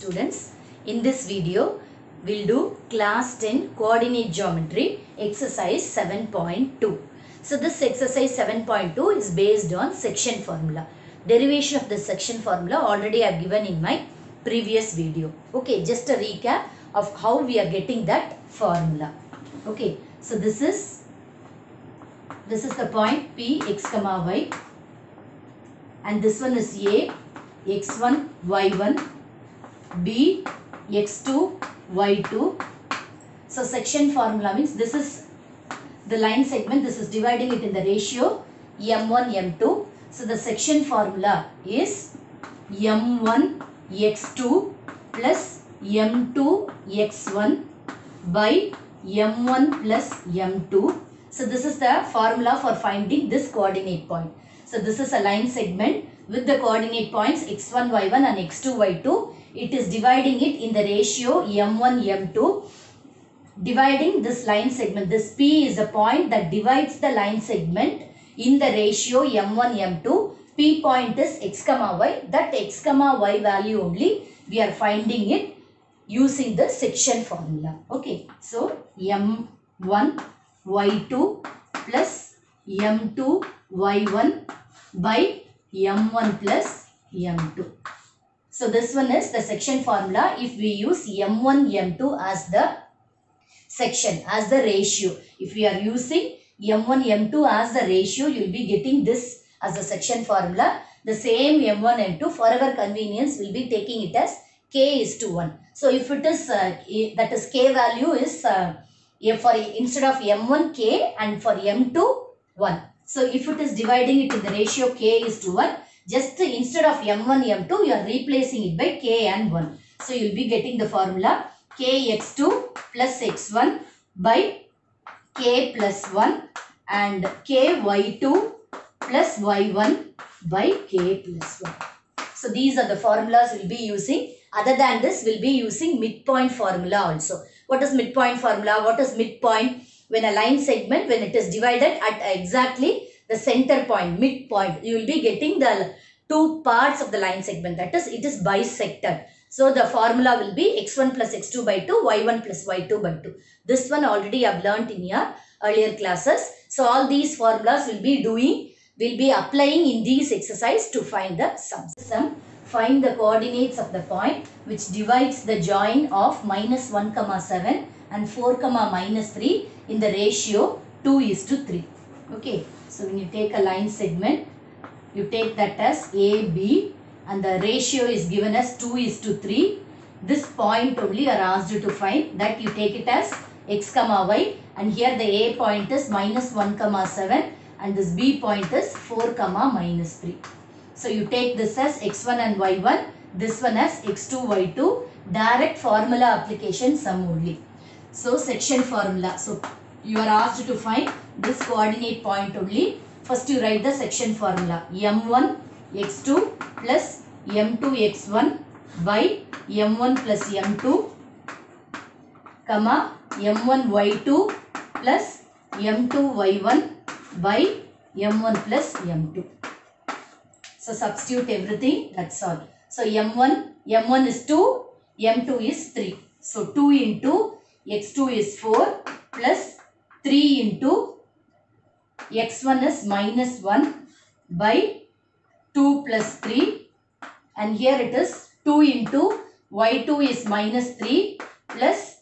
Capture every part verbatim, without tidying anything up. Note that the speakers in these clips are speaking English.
students. In this video, we'll do class ten coordinate geometry exercise seven point two. So this exercise seven point two is based on section formula. Derivation of the section formula already I have given in my previous video. Okay, just a recap of how we are getting that formula. Okay, so this is this is the point P x comma y, and this one is A, x one, y one, B, x two, y two. So section formula means this is the line segment, this is dividing it in the ratio m one, m two. So the section formula is m one x two plus m two x one by m one plus m two. So this is the formula for finding this coordinate point. So this is a line segment with the coordinate points x one, y one and x two, y two. It is dividing it in the ratio m one, m two. Dividing this line segment, this P is a point that divides the line segment in the ratio m one, m two. P point is x comma y. That x comma y value only we are finding it using the section formula. Okay. So m one, y two plus m two, y one by m one plus m two. So this one is the section formula if we use m one, m two as the section, as the ratio. If we are using m one, m two as the ratio, you will be getting this as a section formula. The same m one, m two for our convenience we will be taking it as k is to one. So if it is, uh, that is k value is uh, for instead of m one k and for m two one. So if it is dividing it in the ratio k is to one, just instead of m one, m two you are replacing it by k and one. So you will be getting the formula k x two plus x one by k plus one and k y two plus y one by k plus one. So these are the formulas we will be using. Other than this, we will be using midpoint formula also. What is midpoint formula? What is midpoint? When a line segment, when it is divided at exactly the center point, midpoint, you will be getting the two parts of the line segment. That is, it is bisected. So the formula will be x one plus x two by two, y one plus y two by two. This one already I have learnt in your earlier classes. So all these formulas will be doing, will be applying in these exercise to find the sum. Sum. Find the coordinates of the point which divides the join of minus one comma seven and four comma minus three in the ratio two is to three. Okay. So when you take a line segment, you take that as A, B and the ratio is given as two is to three. This point only are asked you to find, that you take it as x comma y, and here the A point is minus one comma seven and this B point is four comma minus three. So you take this as x one and y one, this one as x two, y two, direct formula application sum only. So section formula. So you are asked to find this coordinate point only. First you write the section formula m one x two plus m two x one by m one plus m two comma m one y two plus m two y one by m one plus m two. So substitute everything, that's all. So m one, m one is two, m two is three. So two into x two is four plus three into x one is minus one by two plus three, and here it is two into y two is minus three plus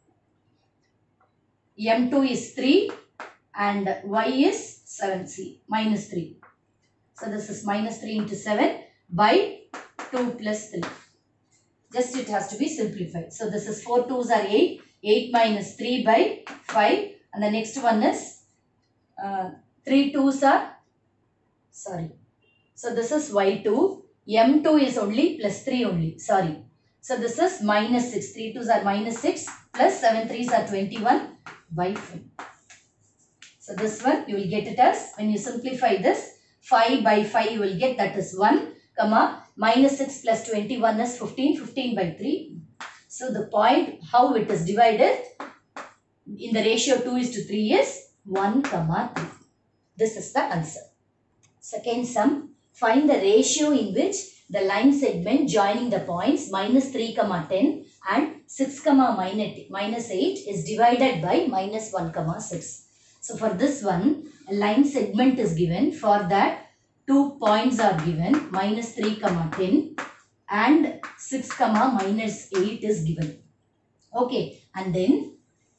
m two is three and y is seven, c minus three. So this is minus three into seven by two plus three. Just it has to be simplified. So this is four twos are eight, eight minus three by five, and the next one is uh, three twos are, sorry. So this is y two, m two is only plus three only, sorry. So this is minus six, three twos are minus six plus seven threes are twenty-one by five. So this one you will get it as, when you simplify this, five by five you will get, that is one, comma, minus six plus twenty-one is fifteen, fifteen by three. So the point how it is divided in the ratio two is to three is one comma three. This is the answer. Second sum, find the ratio in which the line segment joining the points minus three comma ten and six comma minus eight is divided by minus one comma six. So for this one, a line segment is given. For that, two points are given, minus three comma ten and six comma minus eight is given. Okay, and then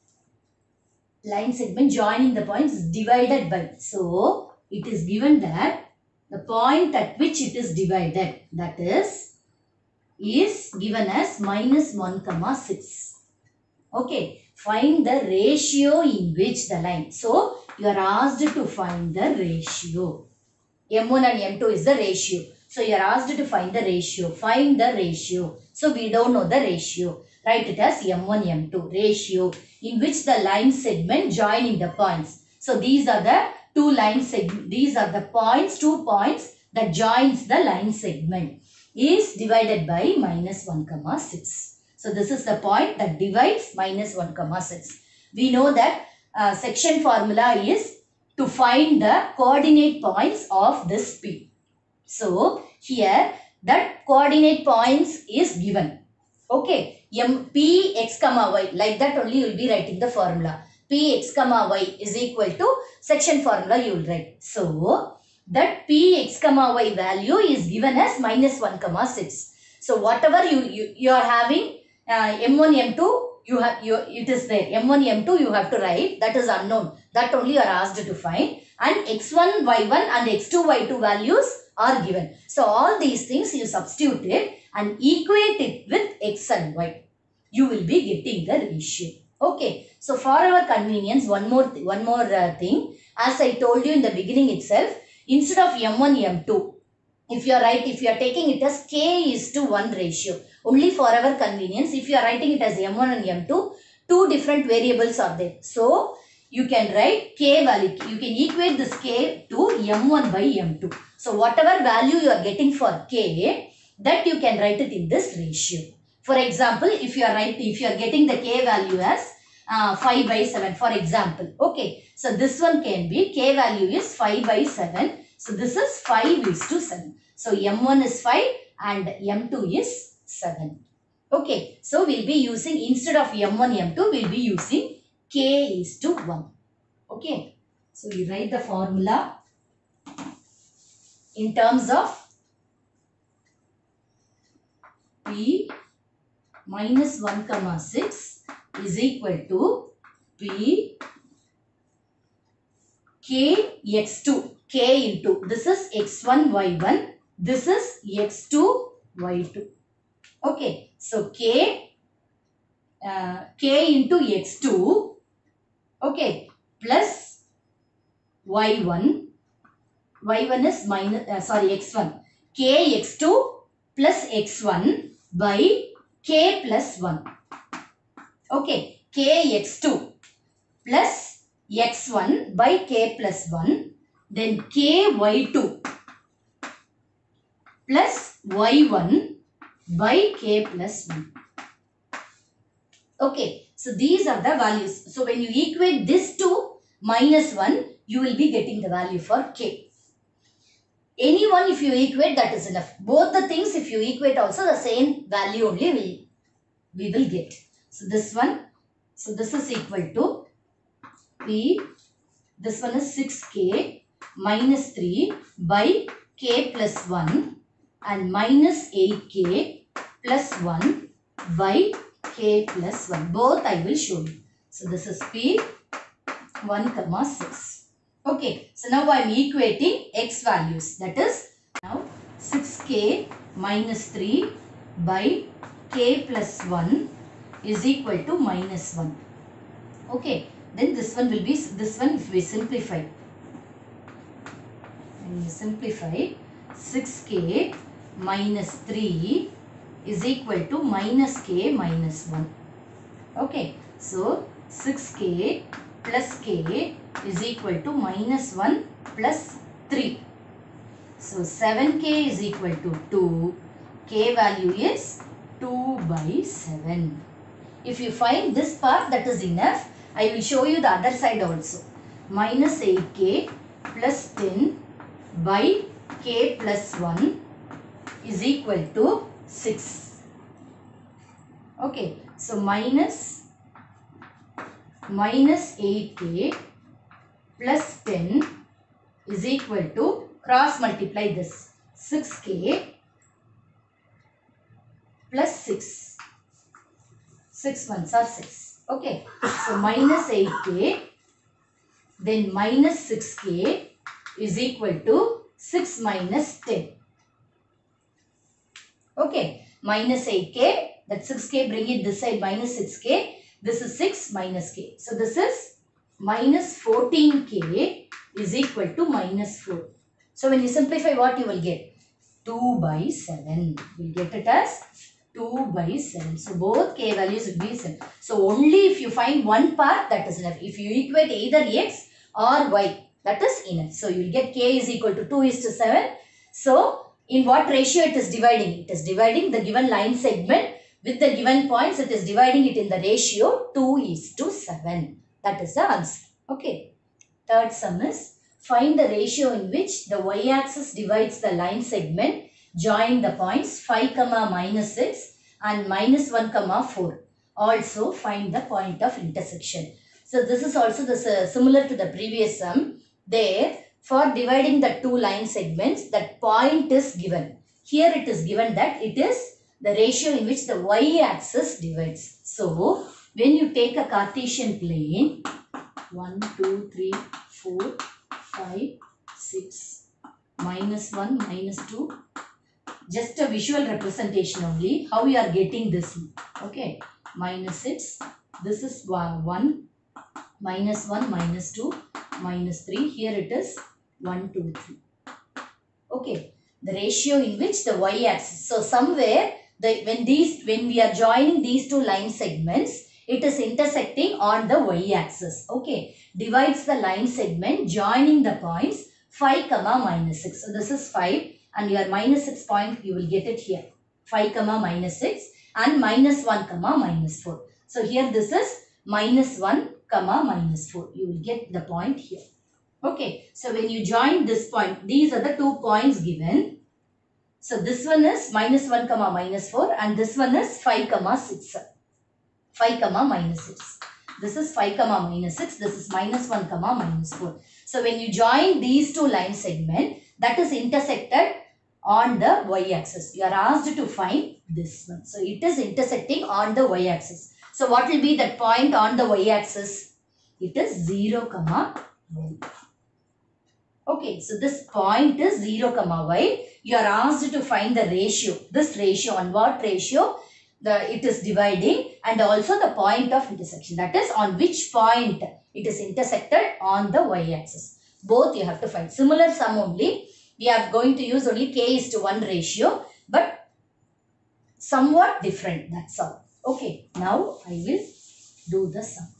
line segment joining the points is divided by. So it is given that the point at which it is divided, that is, is given as minus one comma six. Okay, find the ratio in which the line. So you are asked to find the ratio. M one and M two is the ratio. So you are asked to find the ratio. Find the ratio. So we don't know the ratio. Write it as M one, M two ratio in which the line segment joining the points. So these are the two line segment. These are the points, two points that joins the line segment is divided by minus one comma six. So this is the point that divides minus one comma six. We know that uh, section formula is to find the coordinate points of this P. So here that coordinate points is given. Okay. M P x comma y, like that only you will be writing the formula. P x comma y is equal to section formula you will write. So that P x comma y value is given as minus one comma six. So whatever you, you, you are having uh, M one, M two, you have you it is there. M one, M two you have to write, that is unknown. That only you are asked to find. And x one, y one and x two, y two values are given. So all these things you substitute it and equate it with x and y. You will be getting the ratio. Okay. So for our convenience, one more one more uh, thing. As I told you in the beginning itself, instead of M one, M two, if you are right, if you are taking it as k is to one ratio, only for our convenience, if you are writing it as M one and M two, two different variables are there. So you can write k value. You can equate this k to M one by M two. So whatever value you are getting for k, that you can write it in this ratio. For example, if you are right, if you are getting the k value as uh, five by seven, for example. Okay. So this one can be k value is five by seven. So this is five is to seven. So M one is five and M two is seven. Okay. So we'll be using, instead of M one, M two, we'll be using k is to one. Okay. So we write the formula in terms of P minus one comma six is equal to P k x two, k into, this is x one, y one, this is x two, y two. Okay. So k, uh, k into x two, okay, plus y one, y one is minus, uh, sorry, x one, k x two plus x one by k plus one. Okay, k x two plus x one by k plus one, then k y two plus y one by k plus one. Okay, so these are the values. So when you equate this to minus one, you will be getting the value for k. Any one if you equate, that is enough. Both the things if you equate also, the same value only we, we will get. So this one, so this is equal to P, this one is six k minus three by k plus one and minus eight k plus one by k plus one. Both I will show you. So this is P one comma six. Okay, so now I am equating x values, that is now six k minus three by k plus one is equal to minus one. Okay, then this one will be, this one if we simplify, when we simplify, six k minus three is equal to minus k minus one. Okay, so six k plus k is equal to minus one plus three. So seven k is equal to two. K value is two by seven. If you find this part, that is enough. I will show you the other side also. Minus eight k plus ten by k plus one is equal to six. Okay, so minus minus eight k plus ten is equal to, cross multiply this, six k plus six. six ones are six. Okay, so minus eight k then minus six k is equal to six minus ten. Okay, minus eight k, that six k, bring it this side, minus six k. This is six minus k. So this is minus fourteen k is equal to minus four. So when you simplify, what you will get? two by seven. We'll get it as two by seven. So both k values will be seven. So only if you find one part, that is enough. If you equate either x or y, that is enough. So you will get k is equal to two is to seven. So in what ratio it is dividing? It is dividing the given line segment with the given points. It is dividing it in the ratio two is to seven. That is the answer. Okay. Third sum is, find the ratio in which the y-axis divides the line segment join the points five, minus six and minus one, four. Also find the point of intersection. So this is also the, uh, similar to the previous sum. There, for dividing the two line segments, that point is given. Here it is given that it is the ratio in which the y-axis divides. So when you take a Cartesian plane, one, two, three, four, five, six, minus one, minus two, just a visual representation only, how we are getting this. Okay, minus six, this is one, minus one, minus two, minus three, here it is one, two, three. Okay, the ratio in which the y-axis. So somewhere, the when these when we are joining these two line segments, it is intersecting on the y-axis. Okay, divides the line segment joining the points five, minus six. So this is five and your minus six point, you will get it here. five, minus six and minus one, minus four. So here this is minus one, minus four. You will get the point here. Okay, so when you join this point, these are the two points given. So this one is minus one, minus four and this one is five, six. five, minus six. This is five, minus six. This is minus one, minus four. So when you join these two line segment, that is intersected on the y-axis. You are asked to find this one. So it is intersecting on the y-axis. So what will be that point on the y-axis? It is zero, y. Okay, so this point is zero, y. You are asked to find the ratio. This ratio, on what ratio the it is dividing, and also the point of intersection. That is on which point it is intersected on the y-axis. Both you have to find. Similar sum only. We are going to use only k is to one ratio, but somewhat different. That's all. Okay, now I will do the sum.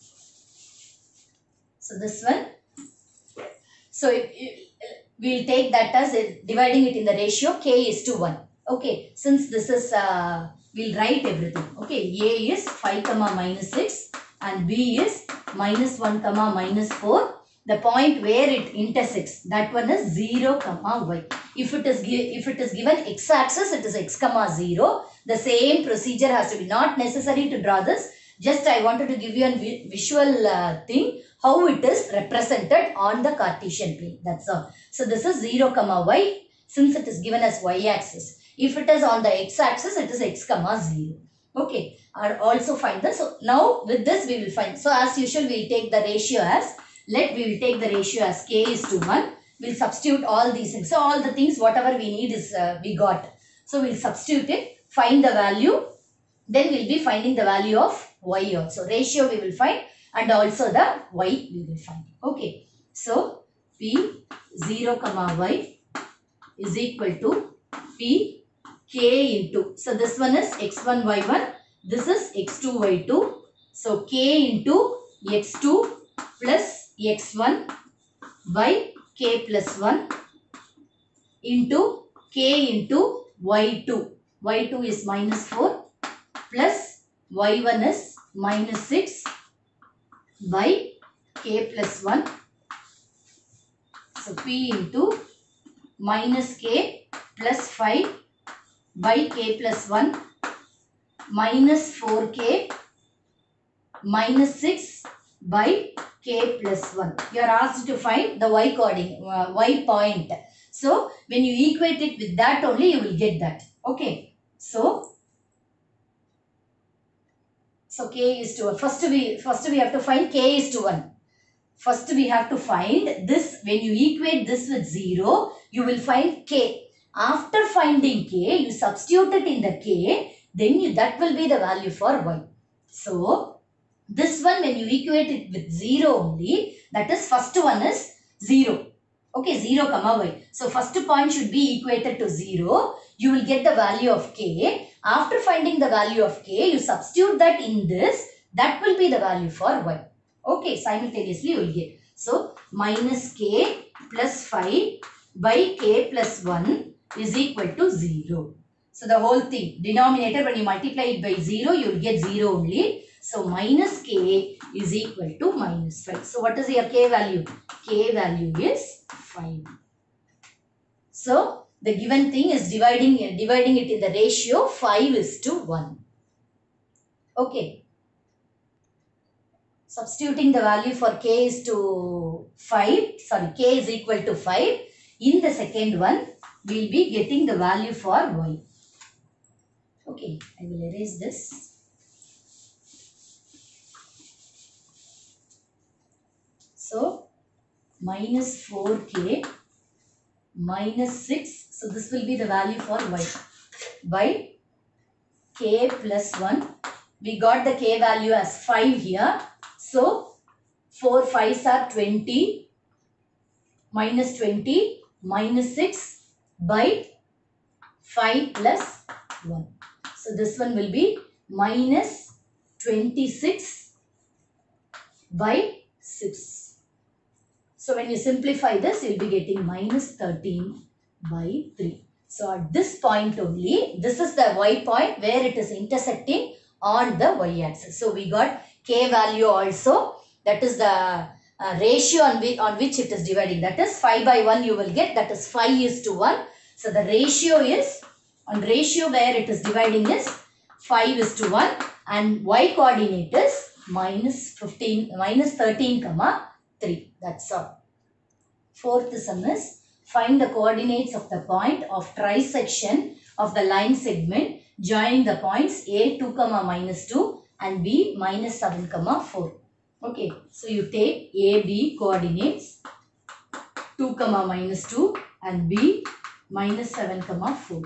So this one. So it, it, we'll take that as it, dividing it in the ratio k is to one. Okay, since this is, uh, we'll write everything. Okay, A is five, minus six and B is minus one, minus four. The point where it intersects, that one is zero, y. If it is, if it is given x-axis, it is x, zero. The same procedure has to be, not necessary to draw this. Just I wanted to give you a visual uh, thing, how it is represented on the Cartesian plane. That's all. So this is zero, y, since it is given as y-axis. If it is on the x-axis, it is x, zero. Okay, or also find this. So now with this we will find. So as usual, we will take the ratio as, let we will take the ratio as k is to one. We will substitute all these things. So all the things, whatever we need is, uh, we got. So we will substitute it, find the value. Then we will be finding the value of y also. Ratio we will find and also the y we will find. Okay. So P zero, y is equal to P k into. So this one is x one, y one. This is x two, y two. So k into x two plus x one by k plus one into k into y two. y two is minus four plus y one is minus six by k plus one. So P into minus k plus five by k plus one minus four k minus six by k plus one. You are asked to find the y coordinate, uh, y point. So, when you equate it with that only, you will get that. Okay. So, so k is to one. First we, first we have to find k is to one. First we have to find this. When you equate this with zero, you will find k. After finding k, you substitute it in the k. Then you, that will be the value for y. So, this one when you equate it with zero only, that is first one is zero. Okay, zero comma y. So, first point should be equated to zero. You will get the value of k. After finding the value of k, you substitute that in this. That will be the value for y. Okay, simultaneously you will get. So, minus k plus five by k plus one is equal to zero. So, the whole thing, denominator when you multiply it by zero, you will get zero only. So, minus k is equal to minus five. So, what is your k value? K value is five. So, the given thing is dividing, dividing it in the ratio five is to one. Okay. Substituting the value for k is to five, sorry, k is equal to five. In the second one, we will be getting the value for y. Okay, I will erase this. So, minus four k minus six. So, this will be the value for y by k plus one. We got the k value as five here. So, four fives are twenty minus twenty minus six by five plus one. So, this one will be minus twenty-six by six. So, when you simplify this, you will be getting minus thirteen by three. So, at this point only, this is the y point where it is intersecting on the y-axis. So, we got k value also. That is the uh, ratio on which, on which it is dividing. That is five by one you will get. That is five is to one. So, the ratio is, on ratio where it is dividing is five is to one. And y coordinate is minus fifteen, minus thirteen comma three. That's all. Fourth sum is find the coordinates of the point of trisection of the line segment joining the points A two comma minus two and B minus seven comma four. Okay, so you take A B coordinates two comma minus two and B minus seven comma four.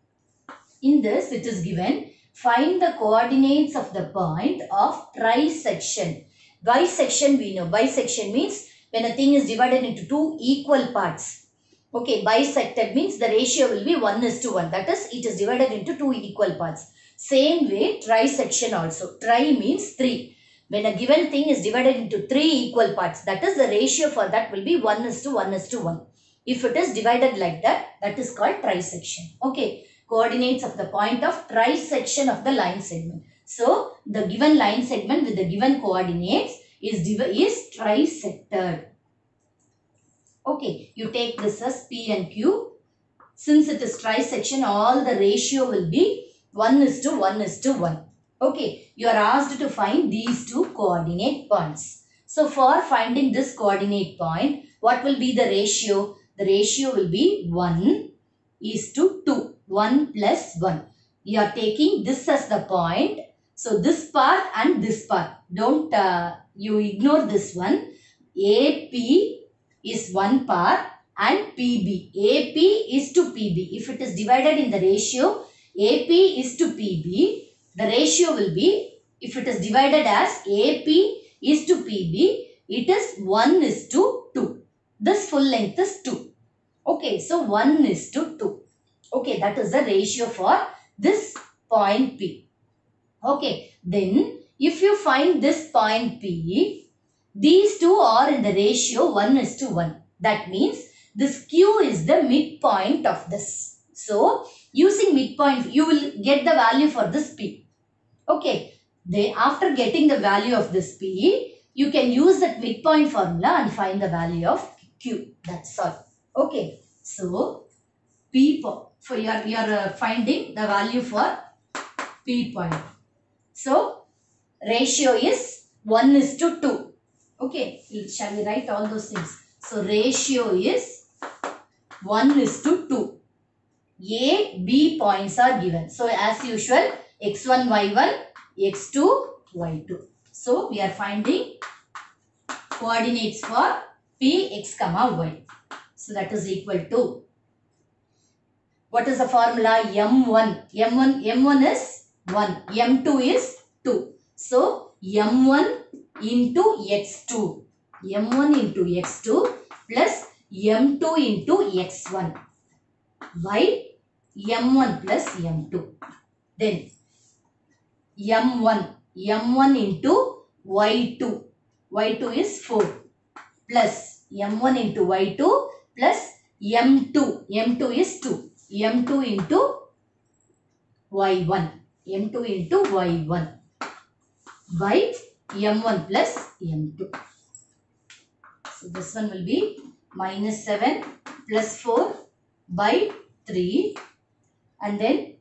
In this it is given find the coordinates of the point of trisection. Bisection we know. Bisection means when a thing is divided into two equal parts. Okay, bisected means the ratio will be one is to one. That is, it is divided into two equal parts. Same way, trisection also. Tri means three. When a given thing is divided into three equal parts, that is the ratio for that will be one is to one is to one. If it is divided like that, that is called trisection. Okay, coordinates of the point of trisection of the line segment. So, the given line segment with the given coordinates is, is trisected. Okay, you take this as P and Q. Since it is trisection, all the ratio will be one is to one is to one. Okay, you are asked to find these two coordinate points. So, for finding this coordinate point, what will be the ratio? The ratio will be one is to two. one plus one. You are taking this as the point. So, this part and this part. Don't, uh, you ignore this one. A P is one part and P B. A P is to P B. If it is divided in the ratio A P is to P B, the ratio will be, if it is divided as A P is to P B, it is one is to two. This full length is two. Okay, so one is to two. Okay, that is the ratio for this point P. Okay, then if you find this point P, these two are in the ratio one is to one. That means this Q is the midpoint of this. So, using midpoint, you will get the value for this P. Okay, then after getting the value of this P, you can use that midpoint formula and find the value of Q. That's all. Okay, so P po for your we are uh, finding the value for P point. So ratio is one is to two. Okay, shall we write all those things? So ratio is one is to two. A, B points are given. So as usual, x one, y one, x two, y two. So we are finding coordinates for P, x, comma, y. So that is equal to, what is the formula? M one. M one, M one is one. M two is two. So M one into x two. M one into x two plus M two into x one by M one plus M two. Then M one. M one into y two. y two is four plus M one into y two plus M two. M two is two. M two into y one. M two into y one by M one plus M two. So this one will be minus seven plus four by three, and then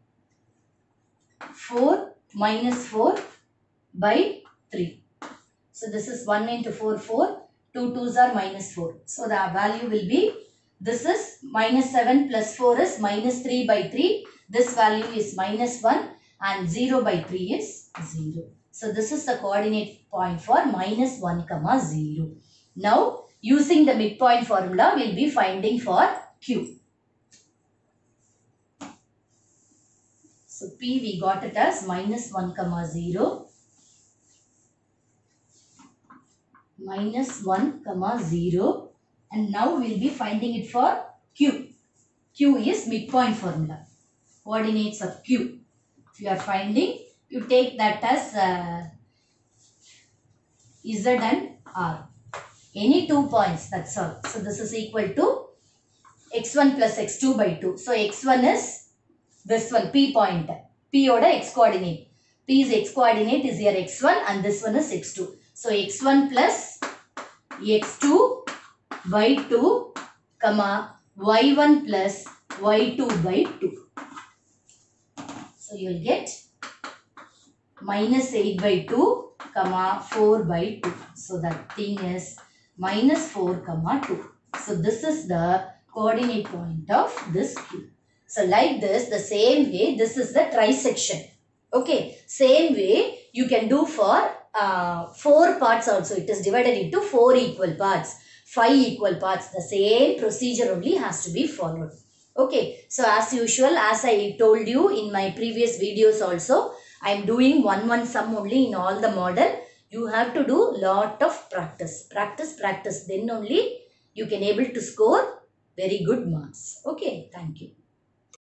four minus four by three. So this is one into four, four. two twos are minus four. So the value will be, this is minus seven plus four is minus three by three. This value is minus one and zero by three is zero. So this is the coordinate point for minus one comma zero. Now using the midpoint formula, we will be finding for Q. So P we got it as minus one comma zero. Minus one comma zero, and now we will be finding it for Q. Q is midpoint formula. Coordinates of Q. If you are finding, you take that as uh, Z and R. Any two points, that's all. So this is equal to x one plus x two by two. So x one is this one, P point. P oda x coordinate. P's x coordinate is here x one and this one is x two. So x one plus x two by two, comma y one plus y two by two. So you will get minus eight by two, comma four by two. So that thing is minus four, comma two. So this is the coordinate point of this Q. So like this, the same way, this is the trisection. Okay, same way you can do for uh, four parts also. It is divided into four equal parts, five equal parts. The same procedure only has to be followed. Okay, so as usual, as I told you in my previous videos also, I am doing one one sum only in all the model. You have to do lot of practice. Practice, practice. Then only you can able to score very good marks. Okay, thank you.